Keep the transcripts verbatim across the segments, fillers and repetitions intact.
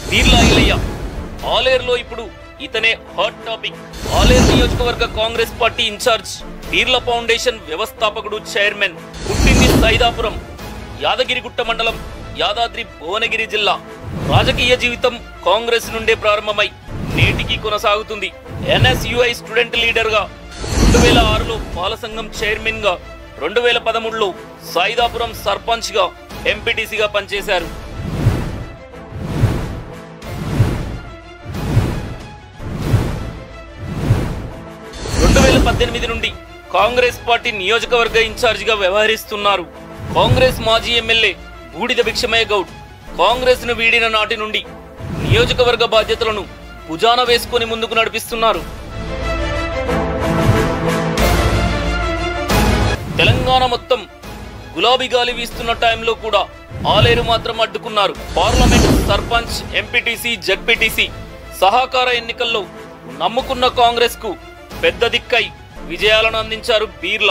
బీర్లా ఐలయ్య ఆలేరులో ఇప్పుడు ఇతనే hot topic. Aleru నియోజకవర్గ Congress party incharge, Beerla foundation వ్యవస్థాపకుడు, చైర్మన్. పుట్టింది సైదాపురం, యాదగిరిగుట్ట మండలం, యాదాద్రి భువనగిరి జిల్లా. రాజకీయ జీవితం కాంగ్రెస్ నుండే ప్రారంభమై నేటికి కొనసాగుతుంది. ఎన్ఎస్యుఐ స్టూడెంట్ లీడర్ గా రెండు వేల ఆరులో పాల సంఘం చైర్మన్ గా, రెండు వేల పదమూడులో సైదాపురం సర్పంచ్ గా, ఎంపీటీసీగా పనిచేశారు. రెండు వేల పద్దెనిమిది నుండి కాంగ్రెస్ పార్టీ నియోజకవర్గ ఇన్ఛార్జ్ గా వ్యవహరిస్తున్నారు. కాంగ్రెస్ మాజీ ఎమ్మెల్యే బూడిద భిక్షమయ్య గౌడ్ కాంగ్రెస్ ను వీడిన నాటి నుండి నియోజకవర్గ బాధ్యతలను భుజాన వేసుకుని ముందుకు నడిపిస్తున్నారు. తెలంగాణ మొత్తం గులాబీ గాలి వీస్తున్న టైంలో కూడా ఆలేరు మాత్రం అడ్డుకున్నారు. పార్లమెంట్, సర్పంచ్, ఎంపీటీసీ, జడ్పీటీసీ సహకార ఎన్నికల్లో నమ్ముకున్న కాంగ్రెస్ కు పెద్ద దిక్కై విజయాలను అందించారు బీర్లా.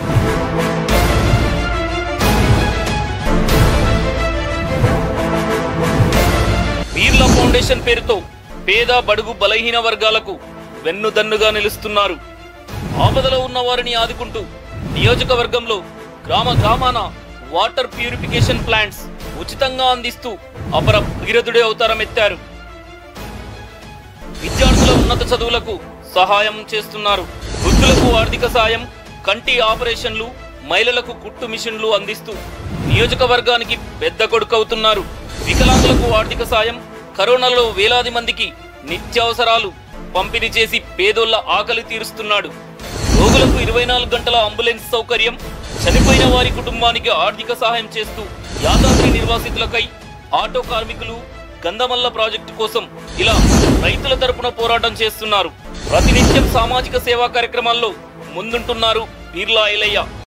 బీర్లా ఫౌండేషన్ పేరుతో పేద, బడుగు, బలహీన వర్గాలకు వెన్నుదన్నుగా నిలుస్తున్నారు. ఆపదలో ఉన్న వారిని ఆదుకుంటూ నియోజకవర్గంలో గ్రామ గ్రామాన వాటర్ ప్యూరిఫికేషన్ ప్లాంట్స్ ఉచితంగా అందిస్తూ అపర భగీరథుడే అవతారం ఎత్తారు. విద్యార్థుల ఉన్నత చదువులకు సహాయం చేస్తున్నారు. వృద్ధులకు ఆర్థిక సాయం, కంటి ఆపరేషన్లు, మహిళలకు కుట్టు మిషన్లు అందిస్తూ నియోజకవర్గానికి పెద్ద కొడుకవుతున్నారు. వికలాంగులకు ఆర్థిక సాయం, కరోనాలో వేలాది మందికి నిత్యావసరాలు పంపిణీ చేసి పేదోళ్ల ఆకలి తీరుస్తున్నాడు. రోగులకు ఇరవై నాలుగు గంటల అంబులెన్స్ సౌకర్యం, చనిపోయిన వారి కుటుంబానికి ఆర్థిక సహాయం చేస్తూ యాదాద్రి నిర్వాసితులకై, ఆటో కార్మికులు, గంధమల్ల ప్రాజెక్టు కోసం ఇలా రైతుల తరపున పోరాటం చేస్తున్నారు. ప్రతినిత్యం సామాజిక సేవా కార్యక్రమాల్లో ముందుంటున్నారు బీర్లా ఐలయ్య.